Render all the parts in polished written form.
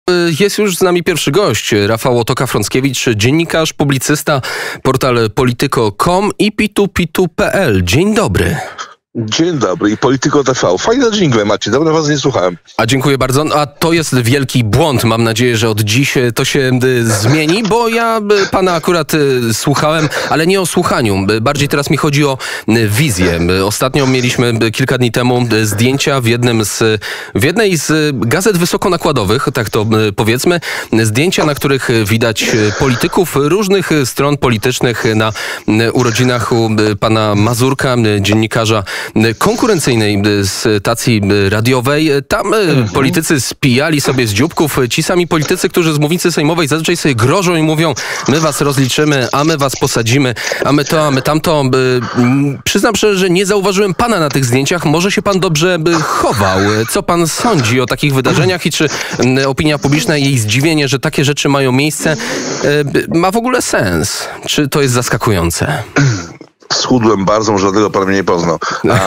Jest już z nami pierwszy gość, Rafał Otoka-Frąckiewicz, dziennikarz, publicysta, portal polityko.com i pitu.pl. Dzień dobry. Dzień dobry i Polityko TV. Fajne dżingle macie, dawno was nie słuchałem. A dziękuję bardzo. A to jest wielki błąd. Mam nadzieję, że od dziś to się zmieni, bo ja pana akurat słuchałem, ale nie o słuchaniu. Bardziej teraz mi chodzi o wizję. Ostatnio mieliśmy kilka dni temu zdjęcia w jednej z gazet wysokonakładowych, tak to powiedzmy. Zdjęcia, na których widać polityków różnych stron politycznych na urodzinach u pana Mazurka, dziennikarza konkurencyjnej stacji radiowej. Tam politycy spijali sobie z dzióbków. Ci sami politycy, którzy z mównicy sejmowej zazwyczaj sobie grożą i mówią: my was rozliczymy, a my was posadzimy, a my to, a my tamto. Przyznam szczerze, że nie zauważyłem pana na tych zdjęciach. Może się pan dobrze chował. Co pan sądzi o takich wydarzeniach i czy opinia publiczna i jej zdziwienie, że takie rzeczy mają miejsce, ma w ogóle sens? Czy to jest zaskakujące? Schudłem bardzo, żadnego pan mnie nie poznał.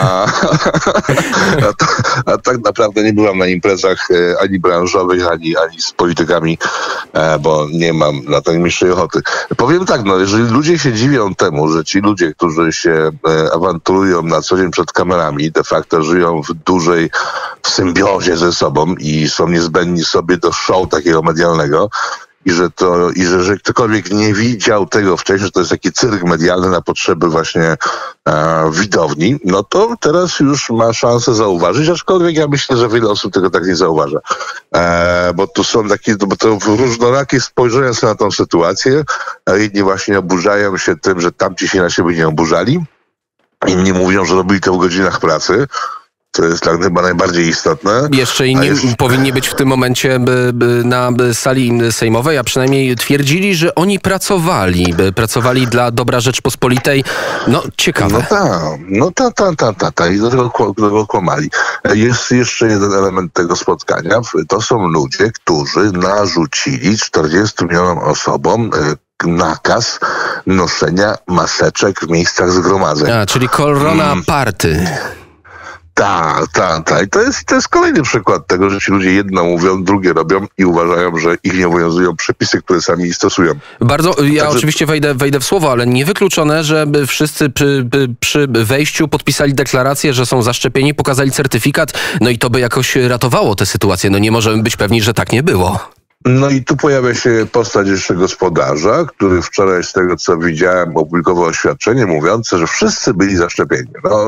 A tak naprawdę nie byłam na imprezach ani branżowych, ani z politykami, bo nie mam na to najmniejszej ochoty. Powiem tak, jeżeli ludzie się dziwią temu, że ci ludzie, którzy się awanturują na co dzień przed kamerami, de facto żyją w symbiozie ze sobą i są niezbędni sobie do show takiego medialnego, i że ktokolwiek nie widział tego wcześniej, że to jest taki cyrk medialny na potrzeby właśnie widowni, no to teraz już ma szansę zauważyć, aczkolwiek ja myślę, że wiele osób tego tak nie zauważa. Bo tu są takie, bo to różnorakie spojrzenia są na tą sytuację. Jedni właśnie oburzają się tym, że tamci się na siebie nie oburzali. Inni mówią, że robili to w godzinach pracy. To jest chyba najbardziej istotne. Jeszcze inni powinni być w tym momencie na sali sejmowej, a przynajmniej twierdzili, że oni pracowali dla dobra Rzeczpospolitej. No, ciekawe. No tak. I do tego kłamali. Jest jeszcze jeden element tego spotkania. To są ludzie, którzy narzucili 40 milionom osobom nakaz noszenia maseczek w miejscach zgromadzeń. Czyli korona party. Tak. I to jest kolejny przykład tego, że ci ludzie jedno mówią, drugie robią i uważają, że ich nie obowiązują przepisy, które sami stosują. Ja oczywiście wejdę w słowo, ale niewykluczone, że wszyscy przy wejściu podpisali deklarację, że są zaszczepieni, pokazali certyfikat, no i to by jakoś ratowało tę sytuację. No nie możemy być pewni, że tak nie było. No i tu pojawia się postać jeszcze gospodarza, który wczoraj, z tego co widziałem, opublikował oświadczenie mówiące, że wszyscy byli zaszczepieni.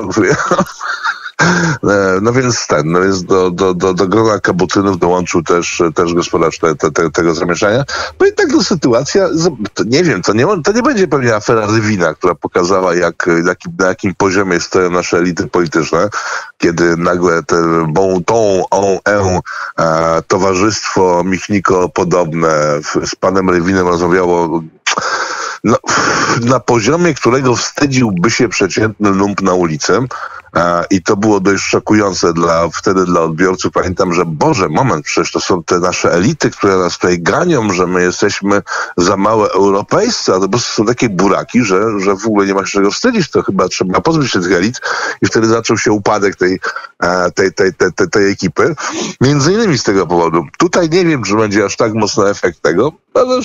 No więc do grona kabutynów dołączył też gospodarz tego zamieszania. No i tak to sytuacja, nie wiem, to nie będzie pewnie afera Rywina, która pokazała na jakim poziomie stoją nasze elity polityczne, kiedy nagle te towarzystwo Michniko podobne z panem Rywinem rozmawiało na poziomie, którego wstydziłby się przeciętny lump na ulicy. I to było dość szokujące wtedy dla odbiorców. Pamiętam, że Boże, moment, przecież to są te nasze elity, które nas tutaj ganią, że my jesteśmy za małe europejscy, a to po prostu są takie buraki, że w ogóle nie ma się czego wstydzić. To chyba trzeba pozbyć się tych elit. I wtedy zaczął się upadek tej ekipy. Między innymi z tego powodu. Tutaj nie wiem, czy będzie aż tak mocny efekt tego, ale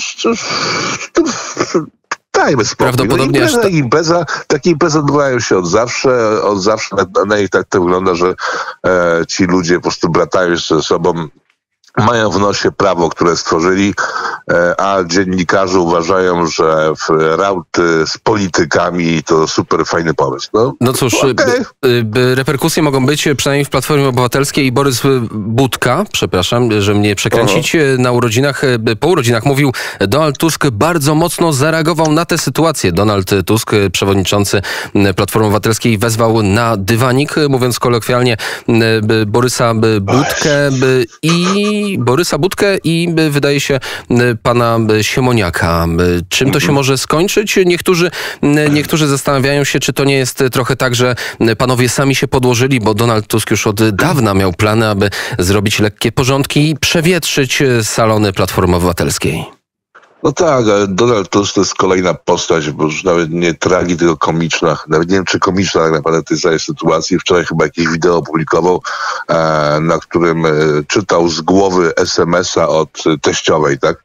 dajmy spokój. Prawdopodobnie takie imprezy odbywają się od zawsze na nich tak to wygląda, że ci ludzie po prostu bratają się ze sobą, mają w nosie prawo, które stworzyli, a dziennikarze uważają, że rauty z politykami to super fajny pomysł. No cóż, reperkusje mogą być przynajmniej w Platformie Obywatelskiej. Borys Budka, przepraszam, że mnie przekręcić, po urodzinach mówił: Donald Tusk bardzo mocno zareagował na tę sytuację. Donald Tusk, przewodniczący Platformy Obywatelskiej, wezwał na dywanik, mówiąc kolokwialnie, Borysa Budkę i wydaje się pana Siemoniaka. Czym to się może skończyć? Niektórzy zastanawiają się, czy to nie jest trochę tak, że panowie sami się podłożyli, bo Donald Tusk już od dawna miał plany, aby zrobić lekkie porządki i przewietrzyć salony Platformy Obywatelskiej. No tak, ale Donald Tusk to jest kolejna postać, bo już nawet nie tragi, tylko komiczna. Nawet nie wiem, czy komiczna tak naprawdę tej całej sytuacji. Wczoraj chyba jakieś wideo opublikował, na którym czytał z głowy SMS-a od teściowej, tak?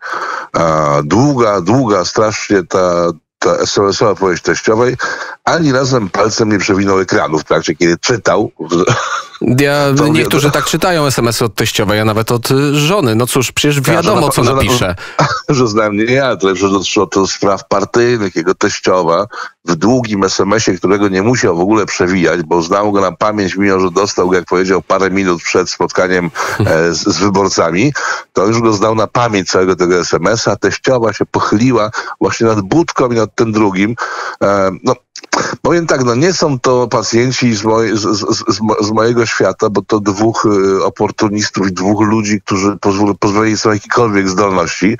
Długa, strasznie ta SMS-owa odpowiedź teściowej, ani razem palcem nie przewinął ekranu w trakcie, kiedy czytał. Niektórzy tak czytają SMS-y od teściowej, a nawet od żony. No cóż, przecież wiadomo, co napisze. Że znam nie ja, to lepsze dotyczyło to spraw partyjnych, jego teściowa w długim SMS-ie, którego nie musiał w ogóle przewijać, bo znał go na pamięć, mimo że dostał go, jak powiedział, parę minut przed spotkaniem z wyborcami, to już go znał na pamięć całego tego SMS-a, a teściowa się pochyliła właśnie nad Budką i nad tym drugim. Powiem tak, nie są to pacjenci z mojego świata, bo to dwóch oportunistów i dwóch ludzi, którzy pozwolili sobie jakiekolwiek zdolności,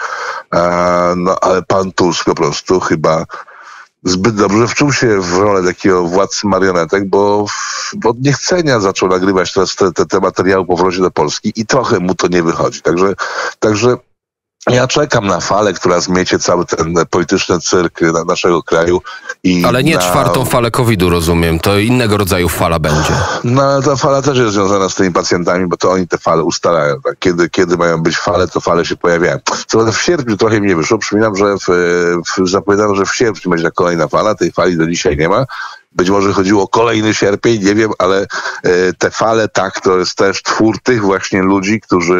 ale pan Tusk po prostu chyba zbyt dobrze wczuł się w rolę takiego władcy marionetek, bo od niechcenia zaczął nagrywać teraz te materiały po powrocie do Polski i trochę mu to nie wychodzi. Także ja czekam na falę, która zmiecie cały ten polityczny cyrk naszego kraju. Ale nie czwartą falę COVID-u, rozumiem. To innego rodzaju fala będzie. No, ta fala też jest związana z tymi pacjentami, bo to oni te fale ustalają. Tak? Kiedy mają być fale, to fale się pojawiają. Co prawda w sierpniu trochę mi nie wyszło. Przypominam, że zapowiadano, że w sierpniu będzie kolejna fala. Tej fali do dzisiaj nie ma. Być może chodziło o kolejny sierpień, nie wiem, ale te fale, tak, to jest też twór tych właśnie ludzi,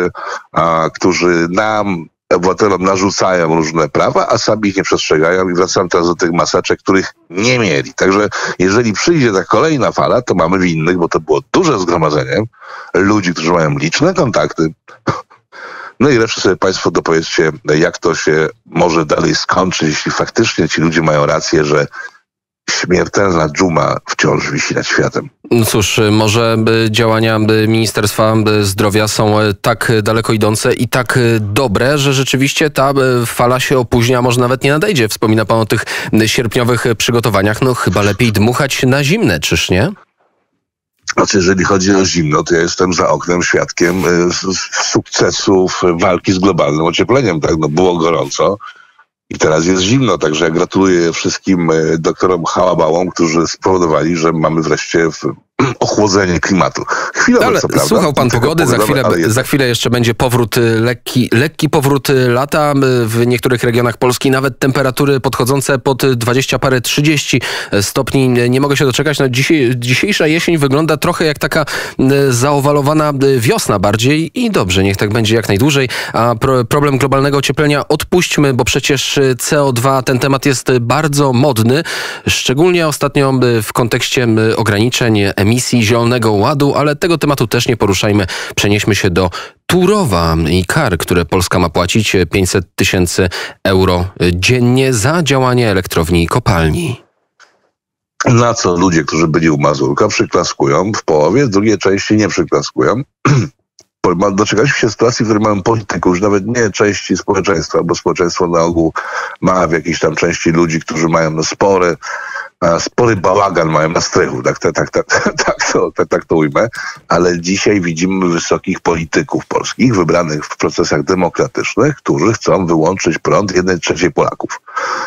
którzy nam, obywatelom, narzucają różne prawa, a sami ich nie przestrzegają i wracam teraz do tych maseczek, których nie mieli. Także jeżeli przyjdzie ta kolejna fala, to mamy winnych, bo to było duże zgromadzenie ludzi, którzy mają liczne kontakty. No i resztę sobie państwo dopowiedzcie, jak to się może dalej skończyć, jeśli faktycznie ci ludzie mają rację, że śmiertelna dżuma wciąż wisi nad światem. No cóż, może działania Ministerstwa Zdrowia są tak daleko idące i tak dobre, że rzeczywiście ta fala się opóźnia, może nawet nie nadejdzie. Wspomina pan o tych sierpniowych przygotowaniach. No chyba lepiej dmuchać na zimne, czyż nie? Znaczy, jeżeli chodzi o zimno, to ja jestem za oknem świadkiem sukcesów walki z globalnym ociepleniem. Tak, było gorąco. I teraz jest zimno, także ja gratuluję wszystkim doktorom Hałabałom, którzy spowodowali, że mamy wreszcie ochłodzenie klimatu. Chwilowo, ale co prawda. Słuchał pan pogody, za chwilę jeszcze będzie powrót, lekki powrót lata. W niektórych regionach Polski nawet temperatury podchodzące pod 20 parę 30 stopni. Nie mogę się doczekać. No, dzisiejsza jesień wygląda trochę jak taka zaowalowana wiosna bardziej i dobrze, niech tak będzie jak najdłużej. A problem globalnego ocieplenia odpuśćmy, bo przecież CO2, ten temat jest bardzo modny, szczególnie ostatnio w kontekście ograniczeń emisji Zielonego Ładu, ale tego tematu też nie poruszajmy. Przenieśmy się do Turowa i kar, które Polska ma płacić 500 000 euro dziennie za działanie elektrowni i kopalni. Na co ludzie, którzy byli u Mazurka, przyklaskują w połowie, w drugiej części nie przyklaskują. Doczekaliśmy się sytuacji, w której mamy polityków, już nawet nie części społeczeństwa, bo społeczeństwo na ogół ma w jakiejś tam części ludzi, którzy mają spory bałagan mają na strychu, tak to ujmę, ale dzisiaj widzimy wysokich polityków polskich, wybranych w procesach demokratycznych, którzy chcą wyłączyć prąd 1/3 Polaków.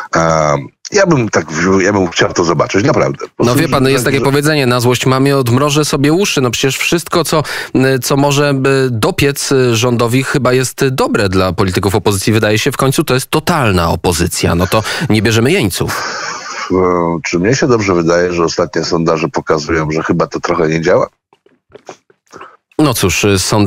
Ja bym chciał to zobaczyć, naprawdę. No wie pan, jest takie powiedzenie, na złość mamie odmrożę sobie uszy. No przecież wszystko, co może dopiec rządowi, chyba jest dobre dla polityków opozycji. Wydaje się, w końcu to jest totalna opozycja. No to nie bierzemy jeńców. Czy mnie się dobrze wydaje, że ostatnie sondaże pokazują, że chyba to trochę nie działa? No cóż,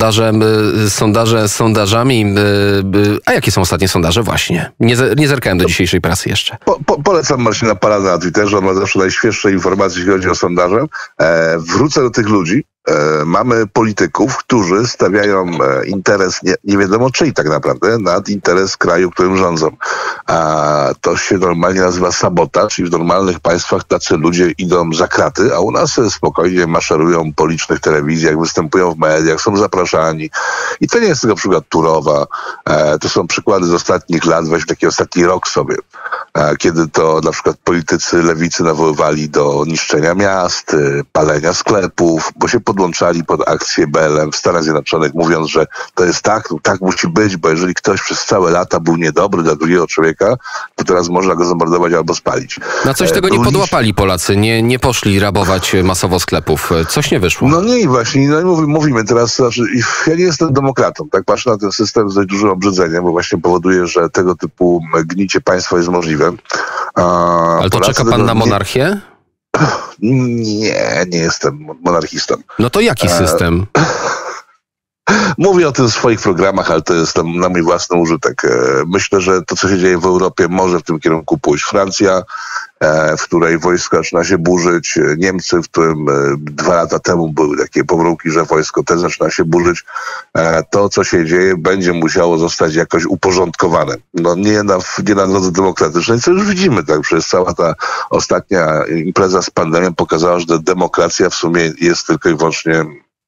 sondaże sondażami. A jakie są ostatnie sondaże? Właśnie. Nie zerkałem do dzisiejszej prasy jeszcze. Polecam Marcina Paradę na Twitterze, on ma zawsze najświeższe informacje, jeśli chodzi o sondaże. Wrócę do tych ludzi. Mamy polityków, którzy stawiają interes, nie wiadomo czyj tak naprawdę, nad interes kraju, którym rządzą. A to się normalnie nazywa sabotaż i w normalnych państwach tacy ludzie idą za kraty, a u nas spokojnie maszerują po licznych telewizjach, występują w mediach, są zapraszani. I to nie jest tylko przykład Turowa, to są przykłady z ostatnich lat, weźmy taki ostatni rok sobie. kiedy to na przykład politycy lewicy nawoływali do niszczenia miast, palenia sklepów, bo się podłączali pod akcję BLM w Stanach Zjednoczonych, mówiąc, że to jest tak musi być, bo jeżeli ktoś przez całe lata był niedobry dla drugiego człowieka, to teraz można go zamordować albo spalić. Na coś tego nie podłapali Polacy, nie poszli rabować masowo sklepów. Coś nie wyszło. No nie, właśnie, mówimy teraz, znaczy, ja nie jestem demokratą, tak patrzę na ten system z dość dużym obrzydzeniem, bo właśnie powoduje, że tego typu gnicie państwa jest możliwe. Ale to czeka pan na monarchię? Nie jestem monarchistą. No to jaki system? Mówię o tym w swoich programach, ale to jest na mój własny użytek. Myślę, że to, co się dzieje w Europie, może w tym kierunku pójść. Francja, w której wojsko zaczyna się burzyć. Niemcy, w którym 2 lata temu były takie pomruki, że wojsko też zaczyna się burzyć. To, co się dzieje, będzie musiało zostać jakoś uporządkowane. No nie na drodze demokratycznej, co już widzimy, tak? Przecież cała ta ostatnia impreza z pandemią pokazała, że demokracja w sumie jest tylko i wyłącznie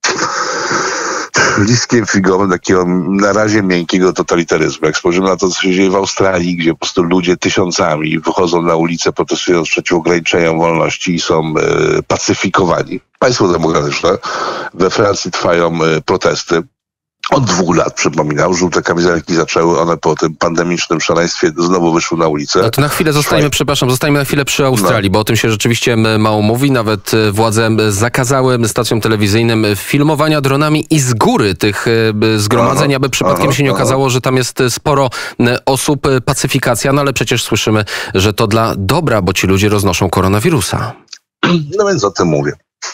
listkiem figowym takiego na razie miękkiego totalitaryzmu. Jak spojrzymy na to, co się dzieje w Australii, gdzie po prostu ludzie tysiącami wychodzą na ulicę, protestując przeciw ograniczeniom wolności i są pacyfikowani. Państwo demokratyczne. We Francji trwają protesty. Od 2 lat, przypominam, żółte kamizelki zaczęły, one po tym pandemicznym szaleństwie znowu wyszły na ulicę. No to na chwilę zostańmy na chwilę przy Australii, bo o tym się rzeczywiście mało mówi. Nawet władze zakazały stacjom telewizyjnym filmowania dronami i z góry tych zgromadzeń, aby przypadkiem się nie okazało, że tam jest sporo osób, pacyfikacja, no ale przecież słyszymy, że to dla dobra, bo ci ludzie roznoszą koronawirusa. No więc o tym mówię.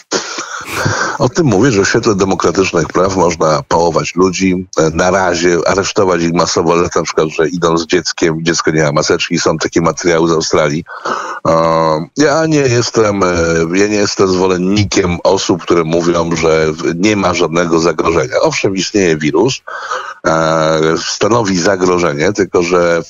O tym mówię, że w świetle demokratycznych praw można pałować ludzi, na razie aresztować ich masowo, ale na przykład, że idą z dzieckiem, dziecko nie ma maseczki, są takie materiały z Australii. Ja nie jestem zwolennikiem osób, które mówią, że nie ma żadnego zagrożenia. Owszem, istnieje wirus, stanowi zagrożenie, tylko że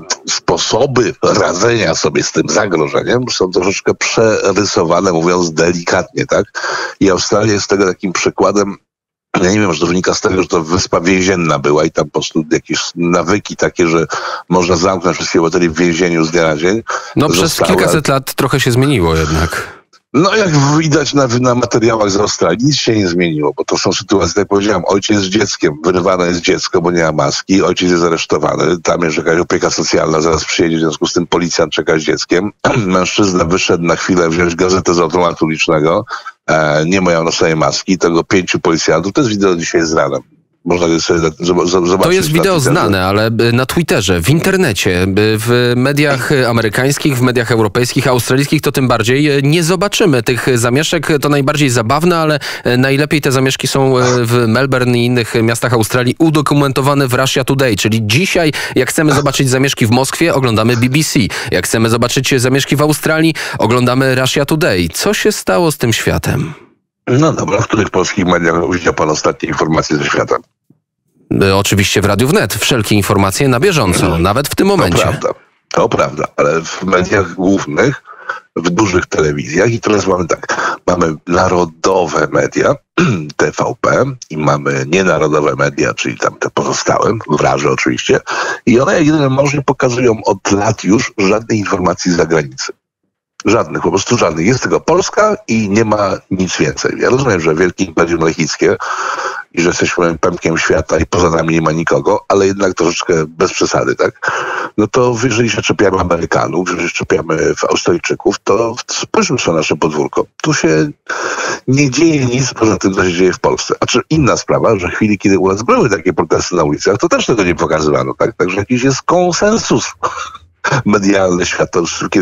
sposoby radzenia sobie z tym zagrożeniem są troszeczkę przerysowane, mówiąc delikatnie, tak? I Australia jest tego takim przykładem. Ja nie wiem, że to wynika z tego, że to wyspa więzienna była i tam po prostu jakieś nawyki takie, że można zamknąć wszystkie obywateli w więzieniu z dnia na dzień. No przez kilkaset lat trochę się zmieniło jednak. No jak widać na materiałach z Australii, nic się nie zmieniło, bo to są sytuacje, tak jak powiedziałem, ojciec z dzieckiem, wyrywane jest dziecko, bo nie ma maski, ojciec jest aresztowany, tam jest jakaś opieka socjalna, zaraz przyjedzie, w związku z tym policjant czeka z dzieckiem, mężczyzna wyszedł na chwilę wziąć gazetę z automatu ulicznego, nie miał na sobie maski, tego 5 policjantów, to jest wideo dzisiaj z rana. Można sobie zobaczyć. To jest wideo znane, ale na Twitterze, w internecie, w mediach amerykańskich, w mediach europejskich, australijskich to tym bardziej nie zobaczymy tych zamieszek. To najbardziej zabawne, ale najlepiej te zamieszki są w Melbourne i innych miastach Australii udokumentowane w Russia Today. Czyli dzisiaj, jak chcemy zobaczyć zamieszki w Moskwie, oglądamy BBC. Jak chcemy zobaczyć zamieszki w Australii, oglądamy Russia Today. Co się stało z tym światem? No dobra, w których polskich mediach widział pan ostatnie informacje ze świata? Oczywiście w Radiu Wnet. Wszelkie informacje na bieżąco, nawet w tym momencie. To prawda, ale w mediach głównych, w dużych telewizjach i teraz mamy narodowe media, TVP i mamy nienarodowe media, czyli tam te pozostałe, wraże oczywiście, i one jedyne może pokazują od lat już żadnej informacji z zagranicy. Żadnych, po prostu żadnych. Jest tylko Polska i nie ma nic więcej. Ja rozumiem, że wielkie imperium lechickie i że jesteśmy pępkiem świata i poza nami nie ma nikogo, ale jednak troszeczkę bez przesady, tak? No to jeżeli się czepiamy Amerykanów, jeżeli się czepiamy Australijczyków, to spójrzmy sobie na nasze podwórko. Tu się nie dzieje nic poza tym, co się dzieje w Polsce. A czy inna sprawa, że w chwili, kiedy u nas były takie protesty na ulicach, to też tego nie pokazywano, tak? Także jakiś jest konsensus medialny świata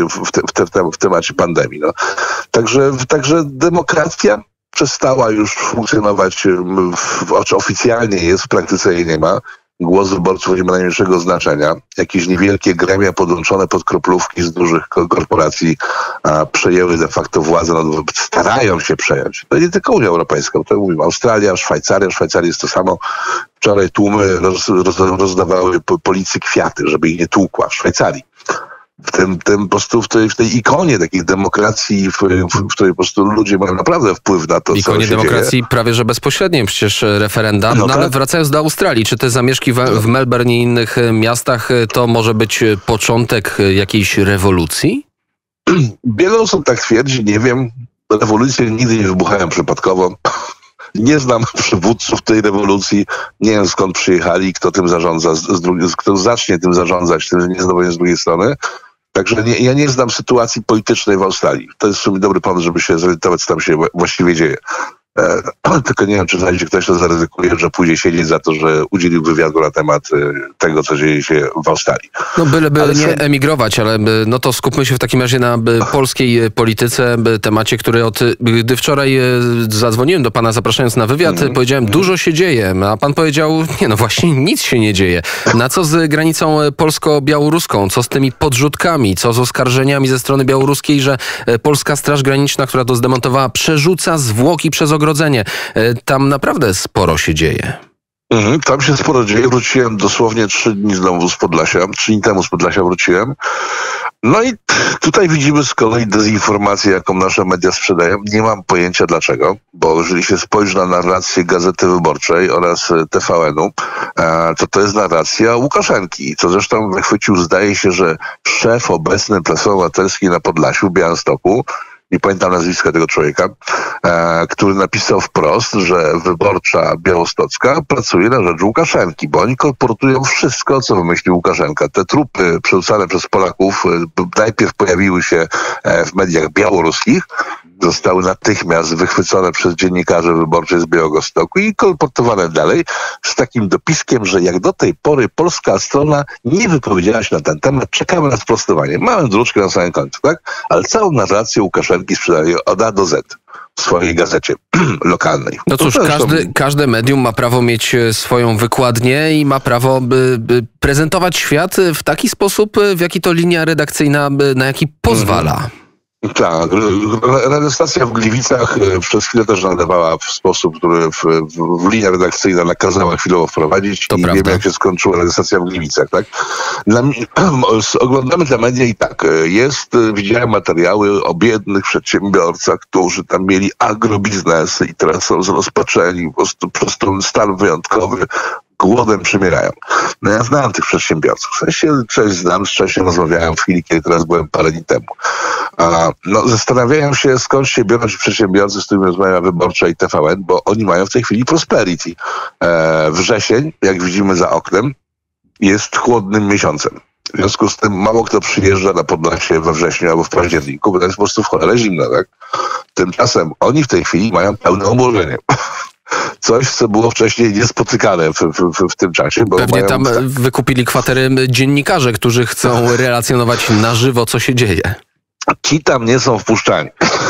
w temacie pandemii. No. Także demokracja przestała już funkcjonować, oficjalnie jest, w praktyce jej nie ma. Głos wyborców nie ma najmniejszego znaczenia. Jakieś niewielkie gremia podłączone pod kroplówki z dużych korporacji przejęły de facto władzę, starają się przejąć. To nie tylko Unia Europejska, to mówimy Australia, Szwajcaria. W Szwajcarii jest to samo. Wczoraj tłumy rozdawały policji kwiaty, żeby ich nie tłukła w Szwajcarii. po prostu w tej ikonie takiej demokracji, w której po prostu ludzie mają naprawdę wpływ na to, co się ikonie demokracji dzieje. prawie że bezpośredniej, przecież referenda. No, ale wracając do Australii, czy te zamieszki w Melbourne i innych miastach to może być początek jakiejś rewolucji? Wiele osób tak twierdzi, nie wiem. Rewolucje nigdy nie wybuchają przypadkowo. Nie znam przywódców tej rewolucji, nie wiem skąd przyjechali, kto tym zarządza, kto zacznie tym zarządzać, tym, że nie zdobędzie z drugiej strony. Także ja nie znam sytuacji politycznej w Australii. To jest w sumie dobry pomysł, żeby się zorientować, co tam się właściwie dzieje. Tylko nie wiem, czy znajdzie ktoś, kto zaryzykuje, że pójdzie siedzieć za to, że udzielił wywiadu na temat tego, co dzieje się w Australii. No byleby nie emigrować, ale no to skupmy się w takim razie na polskiej polityce, temacie, który gdy wczoraj zadzwoniłem do pana, zapraszając na wywiad, powiedziałem, dużo się dzieje, a pan powiedział, nie no właśnie nic się nie dzieje. Na co z granicą polsko-białoruską? Co z tymi podrzutkami? Co z oskarżeniami ze strony białoruskiej, że polska Straż Graniczna, która to zdemontowała, przerzuca zwłoki przez ogrodzenie? Tam naprawdę sporo się dzieje. Tam się sporo dzieje. Wróciłem dosłownie 3 dni znowu z Podlasia. 3 dni temu z Podlasia wróciłem. No i tutaj widzimy z kolei dezinformację, jaką nasze media sprzedają. Nie mam pojęcia dlaczego, bo jeżeli się spojrzy na narrację Gazety Wyborczej oraz TVN-u, to jest narracja Łukaszenki, co zresztą wychwycił, zdaje się, że szef obecny Platformy Obywatelskiej na Podlasiu, Białymstoku, nie pamiętam nazwiska tego człowieka, który napisał wprost, że Wyborcza Białostocka pracuje na rzecz Łukaszenki, bo oni kolportują wszystko, co wymyślił Łukaszenka. Te trupy przerzucane przez Polaków najpierw pojawiły się w mediach białoruskich, zostały natychmiast wychwycone przez dziennikarzy wyborczych z Białegostoku i kolportowane dalej z takim dopiskiem, że jak do tej pory polska strona nie wypowiedziała się na ten temat, czekamy na sprostowanie. Małą druczkę na samym końcu, tak? Ale całą narrację Łukaszenki sprzedaje od A do Z w swojej gazecie lokalnej. No cóż, każde medium ma prawo mieć swoją wykładnię i ma prawo prezentować świat w taki sposób, w jaki to linia redakcyjna na jaki pozwala. Tak, radiostacja w Gliwicach przez chwilę też nadawała w sposób, który w linia redakcyjna nakazała chwilowo wprowadzić. To i prawda. Wiemy, jak się skończyła radiostacja w Gliwicach, tak? Oglądamy te media i tak, widziałem materiały o biednych przedsiębiorcach, którzy tam mieli agrobiznesy i teraz są zrozpaczeni po prostu przez ten stan wyjątkowy. Głodem przymierają. No ja znałem tych przedsiębiorców. W sensie część znam, z częścią rozmawiałem w chwili, kiedy teraz byłem parę dni temu. Zastanawiają się, skąd się biorą ci przedsiębiorcy, z którymi rozmawia Wyborcza i TVN, bo oni mają w tej chwili prosperity. Wrzesień, jak widzimy za oknem, jest chłodnym miesiącem. W związku z tym mało kto przyjeżdża na Podlasie we wrześniu albo w październiku, bo to jest po prostu w cholerę zimno, tak? Tymczasem oni w tej chwili mają pełne obłożenie. Coś, co było wcześniej niespotykane w tym czasie. Bo pewnie tam wykupili kwatery dziennikarze, którzy chcą relacjonować na żywo, co się dzieje. Ci tam nie są wpuszczani.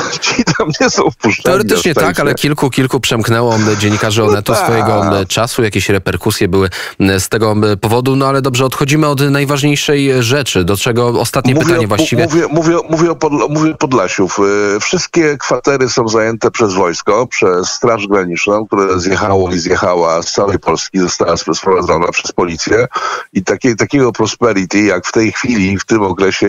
Teoretycznie tak, ale kilku przemknęło dziennikarzy Onetu swojego czasu. Jakieś reperkusje były z tego powodu. No ale dobrze, odchodzimy od najważniejszej rzeczy. Do czego ostatnie pytanie właściwie? Mówię o Podlasiu. Wszystkie kwatery są zajęte przez wojsko, przez Straż Graniczną, które zjechała z całej Polski, została sprowadzona przez policję. I takiego prosperity, jak w tej chwili, w tym okresie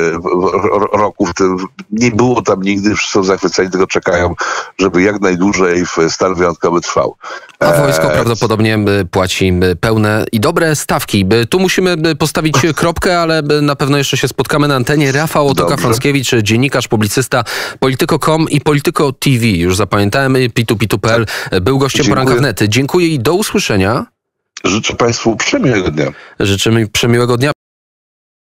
roku, nie było tam nigdy. Wszyscy są zachwyceni, tylko czekają, żeby jak najdłużej stan wyjątkowy trwał. A wojsko prawdopodobnie płaci pełne i dobre stawki. Tu musimy postawić kropkę, ale na pewno jeszcze się spotkamy na antenie. Rafał Otoka-Frąckiewicz, dziennikarz, publicysta, Polityko.com i Polityko TV. Już zapamiętałem, pitu.pl. Był gościem Poranka Wnet. Dziękuję i do usłyszenia. Życzę Państwu przemiłego dnia. Życzymy przemiłego dnia.